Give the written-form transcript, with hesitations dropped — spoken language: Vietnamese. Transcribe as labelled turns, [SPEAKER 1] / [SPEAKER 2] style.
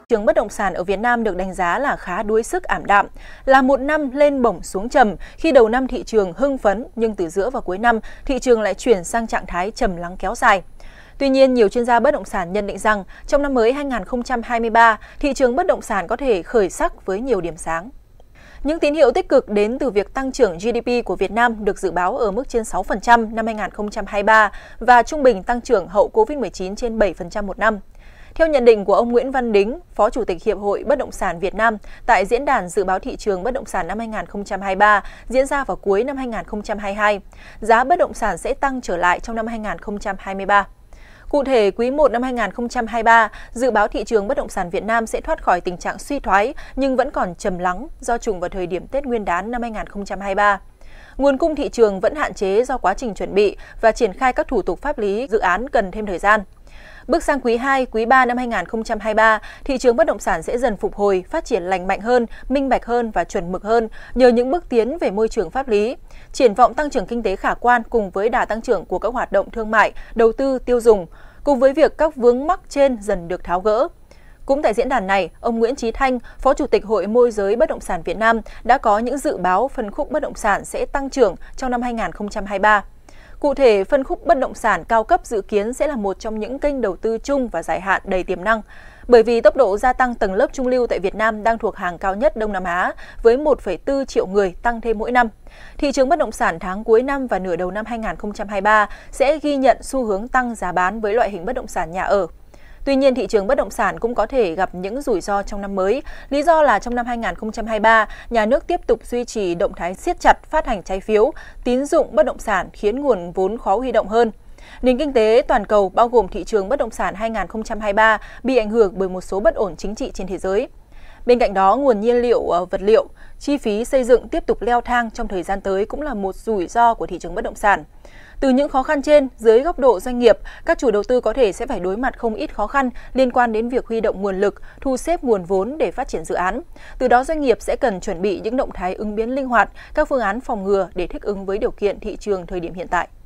[SPEAKER 1] Trường bất động sản ở Việt Nam được đánh giá là khá đuối sức ảm đạm, là một năm lên bổng xuống trầm. Khi đầu năm thị trường hưng phấn, nhưng từ giữa và cuối năm, thị trường lại chuyển sang trạng thái trầm lắng kéo dài. Tuy nhiên, nhiều chuyên gia bất động sản nhận định rằng trong năm mới 2023, thị trường bất động sản có thể khởi sắc với nhiều điểm sáng. Những tín hiệu tích cực đến từ việc tăng trưởng GDP của Việt Nam được dự báo ở mức trên 6% năm 2023 và trung bình tăng trưởng hậu Covid-19 trên 7% một năm. Theo nhận định của ông Nguyễn Văn Đính, Phó Chủ tịch Hiệp hội Bất động sản Việt Nam tại Diễn đàn Dự báo thị trường bất động sản năm 2023 diễn ra vào cuối năm 2022, giá bất động sản sẽ tăng trở lại trong năm 2023. Cụ thể, quý 1 năm 2023, dự báo thị trường bất động sản Việt Nam sẽ thoát khỏi tình trạng suy thoái nhưng vẫn còn trầm lắng do trùng vào thời điểm Tết Nguyên đán năm 2023. Nguồn cung thị trường vẫn hạn chế do quá trình chuẩn bị và triển khai các thủ tục pháp lý dự án cần thêm thời gian. Bước sang quý 2, quý 3 năm 2023, thị trường bất động sản sẽ dần phục hồi, phát triển lành mạnh hơn, minh bạch hơn và chuẩn mực hơn nhờ những bước tiến về môi trường pháp lý. Triển vọng tăng trưởng kinh tế khả quan cùng với đà tăng trưởng của các hoạt động thương mại, đầu tư, tiêu dùng, cùng với việc các vướng mắc trên dần được tháo gỡ. Cũng tại diễn đàn này, ông Nguyễn Chí Thanh, Phó Chủ tịch Hội Môi giới Bất động sản Việt Nam đã có những dự báo phân khúc bất động sản sẽ tăng trưởng trong năm 2023. Cụ thể, phân khúc bất động sản cao cấp dự kiến sẽ là một trong những kênh đầu tư chung và dài hạn đầy tiềm năng, bởi vì tốc độ gia tăng tầng lớp trung lưu tại Việt Nam đang thuộc hàng cao nhất Đông Nam Á, với 1,4 triệu người tăng thêm mỗi năm. Thị trường bất động sản tháng cuối năm và nửa đầu năm 2023 sẽ ghi nhận xu hướng tăng giá bán với loại hình bất động sản nhà ở. Tuy nhiên, thị trường bất động sản cũng có thể gặp những rủi ro trong năm mới. Lý do là trong năm 2023, nhà nước tiếp tục duy trì động thái siết chặt phát hành trái phiếu, tín dụng bất động sản khiến nguồn vốn khó huy động hơn. Nền kinh tế toàn cầu bao gồm thị trường bất động sản 2023 bị ảnh hưởng bởi một số bất ổn chính trị trên thế giới. Bên cạnh đó, nguồn nhiên liệu vật liệu, chi phí xây dựng tiếp tục leo thang trong thời gian tới cũng là một rủi ro của thị trường bất động sản. Từ những khó khăn trên, dưới góc độ doanh nghiệp, các chủ đầu tư có thể sẽ phải đối mặt không ít khó khăn liên quan đến việc huy động nguồn lực, thu xếp nguồn vốn để phát triển dự án. Từ đó, doanh nghiệp sẽ cần chuẩn bị những động thái ứng biến linh hoạt, các phương án phòng ngừa để thích ứng với điều kiện thị trường thời điểm hiện tại.